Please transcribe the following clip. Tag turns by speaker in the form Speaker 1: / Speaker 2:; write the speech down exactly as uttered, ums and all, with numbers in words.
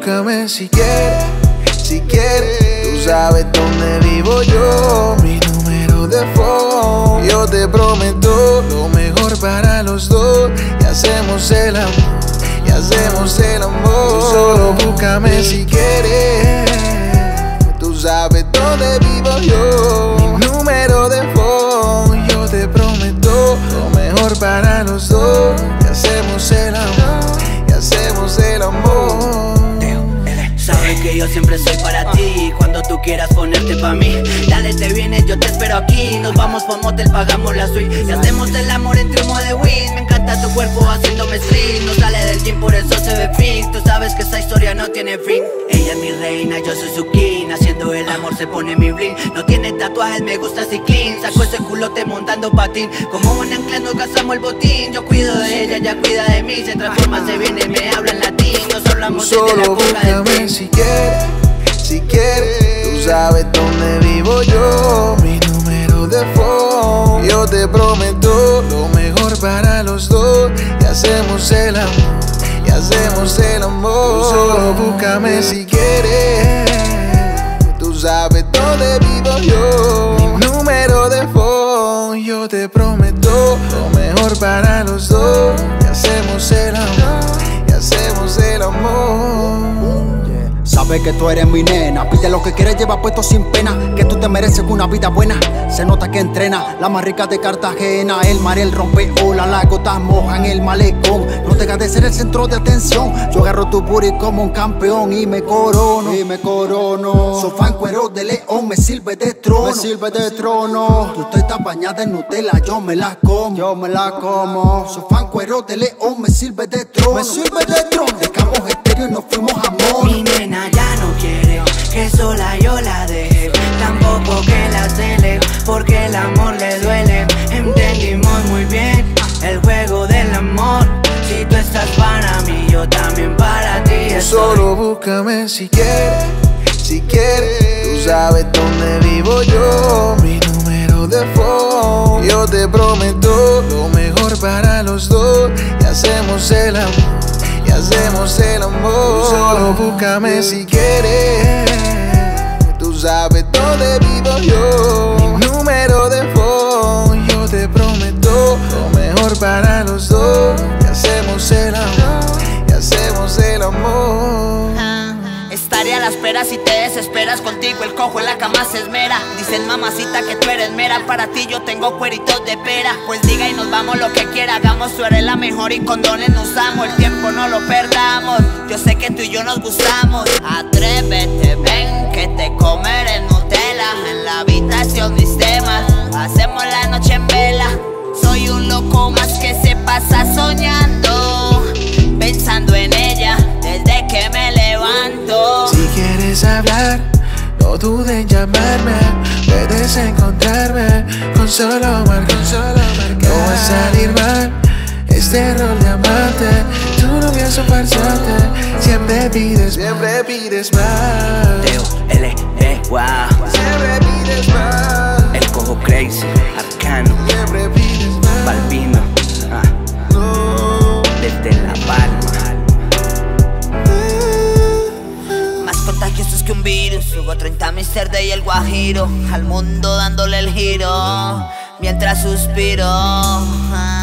Speaker 1: búscame si quieres, si quieres. Tú sabes dónde vivo yo, mi número de phone. Yo te prometo lo mejor para los dos. Y hacemos el amor, y hacemos el amor. Tú solo búscame si quieres. Tú sabes dónde vivo yo, mi número de phone. Yo te prometo lo mejor para los dos. Y hacemos el amor, y hacemos el amor.
Speaker 2: Sabes que yo siempre soy para ti. Cuando tú quieras ponerte pa' mí, dale, te vienes, yo te espero aquí. Nos vamos pa' un motel, pagamos la suite y hacemos el amor en triunfo de win. Me encanta tu cuerpo haciéndome split. No sale del gym, por eso se ve fit. Tú sabes que esta historia no tiene fin. Ella es mi reina, yo soy su king. Haciendo el amor se pone mi bling. No tiene tatuajes, me gusta así clean. Saco ese culote montando patín. Como un ancla nos gastamos el botín. Yo cuido de ella, ella cuida de mí. Se transforma, se viene, me habla en latín. Nos hablamos desde la coca del pin.
Speaker 1: Si quieres, si quieres. Tú sabes dónde vivo yo, mi número de phone. Yo te prometo lo mejor para los dos. Y hacemos el amor, y hacemos el amor. Tú solo búscame si quieres. Tú sabes dónde vivo yo, mi número de phone. Yo te prometo lo mejor para los dos. Y hacemos el amor, y hacemos el amor.
Speaker 3: Sabes que tú eres mi nena, pide lo que quieres, lleva puesto sin pena. Que tú te mereces una vida buena. Se nota que entrena, la más rica de Cartagena. El mar, el rompe ola, las gotas mojan el malecón. No dejas de ser el centro de atención. Yo agarro tu booty como un campeón y me corono, y me corono. Soy fan cuero de león, me sirve de trono, me sirve de trono. Tú te estás bañada en Nutella, yo me la como, yo me la como. Soy fan cuero de león, me sirve de trono, me sirve de trono. Dejamos estéreo y nos fuimos amor.
Speaker 2: Mi nena ya no quiere que sola yo la deje, tampoco que la cele, porque el amor le duele. Entendimos muy bien el juego del amor. Si tú estás para mí, yo también para ti estoy.
Speaker 1: Solo búscame si quieres, si quieres. Tú sabes dónde vivo yo, mi número de phone. Yo te prometo lo mejor para los dos. Y hacemos el amor, y hacemos el amor. Tú solo búscame si quieres. Tú sabes dónde vivo yo, mi número de phone. Yo te prometo lo mejor para los dos. Y hacemos el amor, y hacemos el amor.
Speaker 2: Estaré a la espera si te desesperas. Contigo el cojo en la cama se esmera. Dicen mamacita que tú eres mera. Para ti yo tengo cueritos de pera. Pues diga y nos vamos lo que quiera hagamos. Tú eres la mejor y condones no usamos. El tiempo no lo perdamos. Yo sé que tú y yo nos gustamos. Atrévete, ven que te comeré Nutella. En la habitación mis temas. Hacemos la noche en vela. Soy un loco más que se pasa soñando, pensando en ella desde que me levanto.
Speaker 1: Si quieres hablar, no dudes en llamarme. Puedes encontrarme con solo marcar, con solo marcar. No va a salir mal este rol de amante. Tu novia es un farsante. Siempre pides, siempre pides más.
Speaker 2: Teo, L, E, wow.
Speaker 1: Siempre pides más.
Speaker 2: El cojo crazy, arcano.
Speaker 1: Siempre pides más.
Speaker 2: Balbino, ah.
Speaker 1: No.
Speaker 2: Desde La Palma. Más contagiosos que un virus. Hugo treinta, mister D y el Guajiro. Al mundo dándole el giro mientras suspiro. Ah.